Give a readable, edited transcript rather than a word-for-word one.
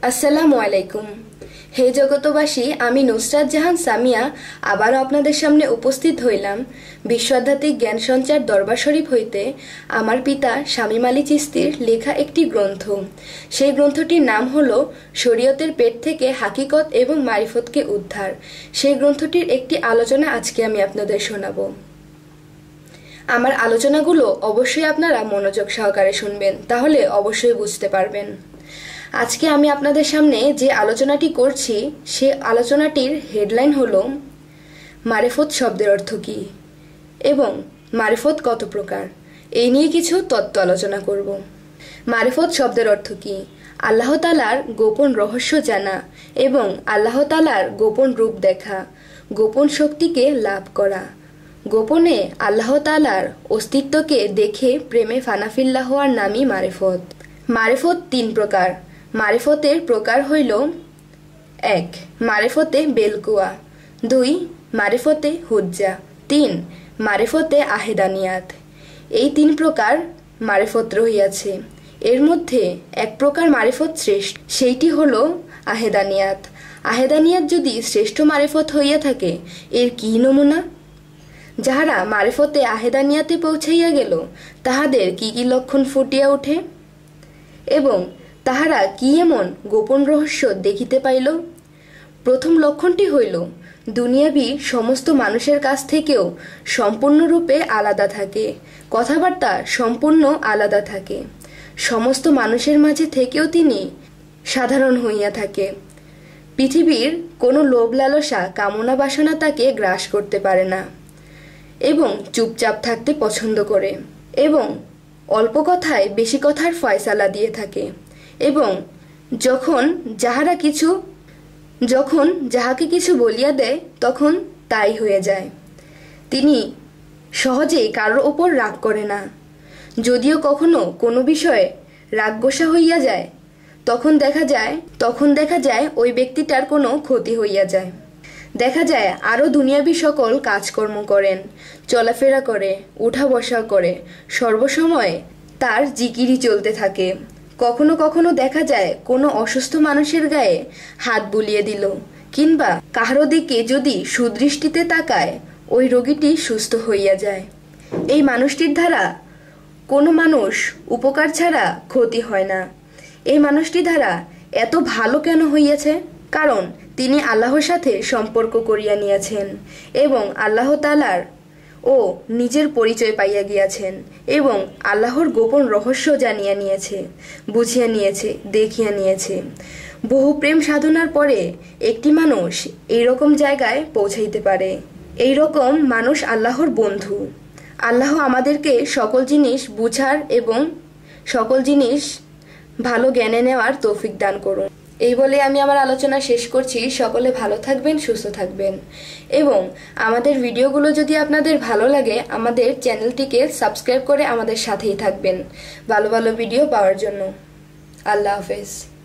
আসসালামু আলাইকুম। হে জগতবাসী, আমি নুসরাত জাহান সামিয়া আবারও আপনাদের সামনে উপস্থিত হইলাম বিশ্ব আধ্যাত্মিক জ্ঞান সঞ্চার দরবার শরীফ হইতে আমার পিতা শামীম আলী চিস্তির লেখা একটি গ্রন্থ। সেই গ্রন্থটির নাম হল শরীয়তের পেট থেকে হাকিকত এবং মারিফতকে উদ্ধার। সেই গ্রন্থটির একটি আলোচনা আজকে আমি আপনাদের শোনাব। আমার আলোচনাগুলো অবশ্যই আপনারা মনোযোগ সহকারে শুনবেন, তাহলে অবশ্যই বুঝতে পারবেন। আজকে আমি আপনাদের সামনে যে আলোচনাটি করছি সে আলোচনাটির হেডলাইন হলো মারেফত শব্দের অর্থ কী এবং মারেফত কত প্রকার, এই নিয়ে কিছু তত্ত্ব আলোচনা করব। মারেফত শব্দের অর্থ কী? আল্লাহ তাআলার গোপন রহস্য জানা এবং আল্লাহ তাআলার গোপন রূপ দেখা, গোপন শক্তিকে লাভ করা। গোপনে আল্লাহ তাআলার অস্তিত্বকে দেখে প্রেমে ফানাফিল্লাহ হওয়ার নামই মারেফত। মারেফত তিন প্রকার। মারেফতের প্রকার হইল: ১. মারেফতে বেলকুয়া, ২. মারেফতে হুজ্জা, ৩. মারেফতে আহেদানিয়াত। এই তিন প্রকার মারেফত রহিয়াছে। এর মধ্যে এক প্রকার মারেফত শ্রেষ্ঠ, সেইটি হল আহেদানিয়াত। আহেদানিয়াত যদি শ্রেষ্ঠ মারেফত হইয়া থাকে, এর কি নমুনা? যাহারা মারেফতে আহেদানিয়াতে পৌঁছাইয়া গেল, তাহাদের কি কি লক্ষণ ফুটিয়া ওঠে এবং তাহারা কি এমন গোপন রহস্য দেখিতে পাইল? প্রথম লক্ষণটি হইল দুনিয়াবি সমস্ত মানুষের কাছ থেকেও সম্পূর্ণরূপে আলাদা থাকে, কথাবার্তা সম্পূর্ণ আলাদা থাকে। সমস্ত মানুষের মাঝে থেকেও তিনি সাধারণ হইয়া থাকে। পৃথিবীর কোনো লোভ লালসা কামনা বাসনা তাকে গ্রাস করতে পারে না এবং চুপচাপ থাকতে পছন্দ করে এবং অল্প কথায় বেশি কথার ফয়সালা দিয়ে থাকে এবং যখন যাহাকে কিছু বলিয়া দেয় তখন তাই হয়ে যায়। তিনি সহজেই কারোর ওপর রাগ করে না। যদিও কখনো কোনো বিষয়ে রাগ গোসা হইয়া যায়, তখন দেখা যায় ওই ব্যক্তিটার কোনো ক্ষতি হইয়া যায়। দেখা যায় আরও দুনিয়াবি সকল কাজকর্ম করেন, চলাফেরা করে, উঠা বসা করে, সর্বসময় তার জিকিরি চলতে থাকে। কখনো কখনো দেখা যায় কোনো অসুস্থ মানুষের গায়ে হাত বুলিয়ে দিল, কিংবা কাহারো দিকে যদি সুদৃষ্টিতে তাকায়, ওই রোগীটি সুস্থ হইয়া যায়। এই মানুষটির দ্বারা কোনো মানুষ উপকার ছাড়া ক্ষতি হয় না। এই মানুষটি দ্বারা এত ভালো কেন হইয়াছে? কারণ তিনি আল্লাহর সাথে সম্পর্ক করিয়া নিয়েছেন এবং আল্লাহ তাআলার ও নিজের পরিচয় পাইয়া গিয়াছেন এবং আল্লাহর গোপন রহস্য জানিয়া নিয়েছে, বুঝিয়া নিয়েছে, দেখিয়া নিয়েছে। বহু প্রেম সাধনার পরে একটি মানুষ এইরকম জায়গায় পৌঁছাইতে পারে। এইরকম মানুষ আল্লাহর বন্ধু। আল্লাহ আমাদেরকে সকল জিনিস বুঝার এবং সকল জিনিস ভালো জ্ঞানে নেওয়ার তৌফিক দান করুন। এই বলে আমি আমার আলোচনা শেষ করছি। সকলে ভালো থাকবেন, সুস্থ থাকবেন এবং আমাদের ভিডিওগুলো যদি আপনাদের ভালো লাগে, আমাদের চ্যানেলটিকে সাবস্ক্রাইব করে আমাদের সাথেই থাকবেন ভালো ভালো ভিডিও পাওয়ার জন্য। আল্লাহ হাফেজ।